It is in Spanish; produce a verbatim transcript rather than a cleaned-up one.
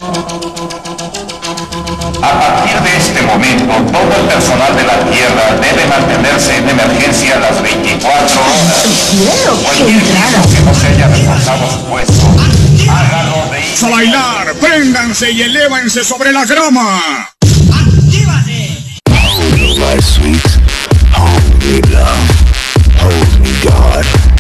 A partir de este momento, todo el personal de la Tierra debe mantenerse en emergencia las veinticuatro horas. Cualquier niño que no se haya reforzado su puesto, hágalo de inmediato. ¡A bailar! ¡Préndanse y elévanse sobre la grama! ¡Actívate! Hold me, my sweet, hold me, love, hold me, God.